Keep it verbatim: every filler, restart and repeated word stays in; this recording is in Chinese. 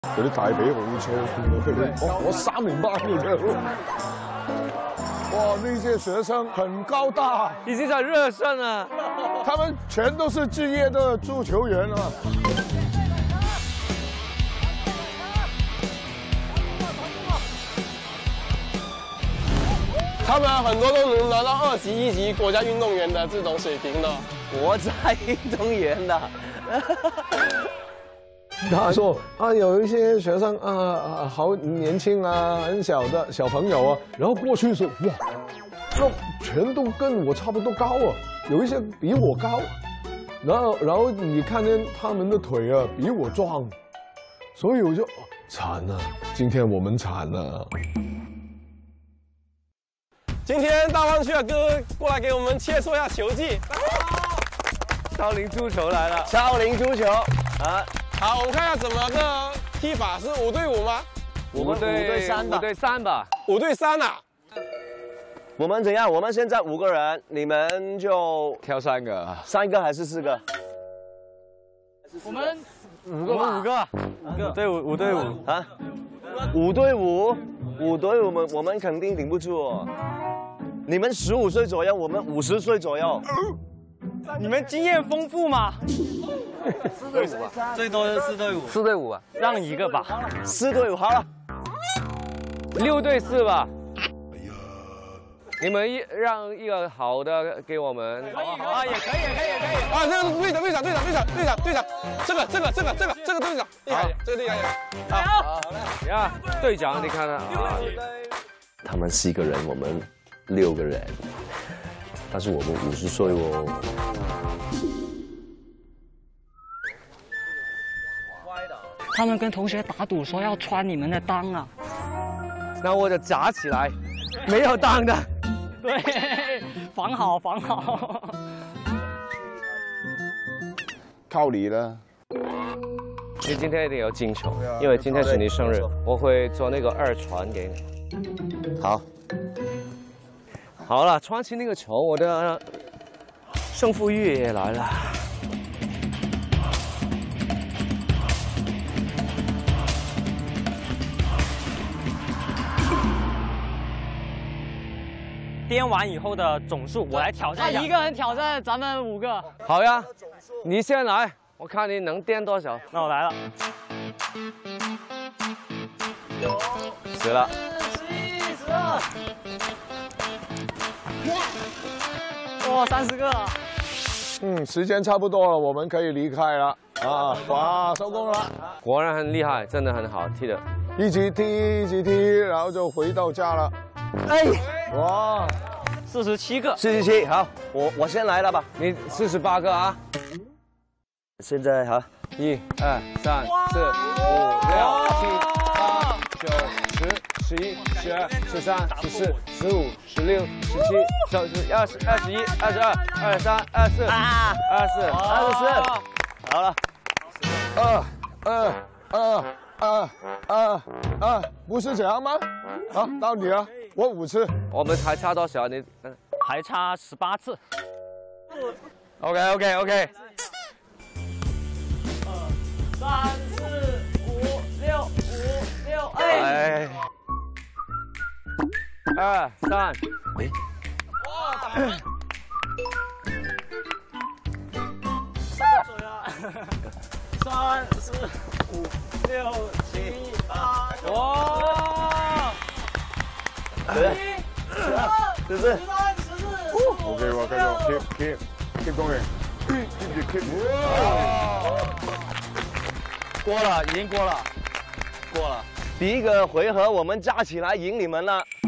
嗰啲大髀好粗，我我三年班嘅啫。哇，那些學生很高大， 已經在熱身了。 他們全都是職業的足球員啊。 他們很多都能拿到二十一級國家運動員的這種水平的， 國家運動員的。 他說啊，有一些學生啊，好年輕啊，很小的小朋友啊，然後過去的時候，哇，這全都跟我差不多高啊，有一些比我高，然後然後你看見他們的腿啊，比我壯，所以我就慘了，今天我們慘了。 今天大灣區的哥過來給我們切磋一下球技。 超齡足球來了， 超齡足球啊！ 好，我們看一下怎麼個踢法，是五對五嗎？ 我們五對三吧。 五對三吧。 五對三啊！ 我們怎樣？我們現在五個人，你們就挑三個， 三個還是四個？ 我們五個，五個，五個，對五五對五啊，五對五，五對我們我們肯定頂不住哦。 你們十五歲左右，我們五十歲左右。 你們經驗豐富嗎？四對五吧，最多是四對五。 四對五啊， 讓一個吧。 四對五好了， 六對四吧。你們一讓一個好的給我們。 可以啊，也可以，也可以，也可以。 啊，這個隊長，隊長，隊長，隊長，隊長，隊長，這個，這個，這個，這個，這個隊長，厲害，這個隊長厲害。 好， 好嘞。 呀，隊長，你看啊。 他們四個人，我們六個人，但是我們五十歲哦。 他們跟同學打賭說要穿你們的襠啊。 那我就夾起來，沒有襠的。 對，防好防好。 靠你了。 你今天一定要進球，因為今天是你生日，我會做那個二傳給你。 好。 好了，傳起那個球，我的勝負欲也來了。 顛完以後的總數，我來挑戰一下。一個人挑戰咱們五個。 好呀，你先來，我看你能顛多少。 那我來了。 十了。 十一、十二。 哇，三十個！ 嗯，時間差不多了，我們可以離開了啊！哇，收工了。 果然很厲害，真的很好踢的。 一起踢，一起踢，然後就回到家了。 哎， 哇， 四十七個。 四十七，好，我我先來了吧。 你四十八個啊！ 現在好， 一、二、三、四、五、六、七、八、九、十、十一、十二、十三、十四、十五、十六、十七、十十、二十、二十一、二十二、二十三、二十四、二十四、 二十四，好了。 二二二二二二，不是這樣嗎？好，到你了，我五次。 我們還差多少？你還差十八次。 OK OK OK。 三四五六五六，哎。 二三。 喂。 三四五六七八，哇！十一、十二、 十四、 十三、十四。 OK， 我繼續 keep keep keep going， keep 住 keep。 過了，已經過了，過了。第一個回合我們加起來贏你們了。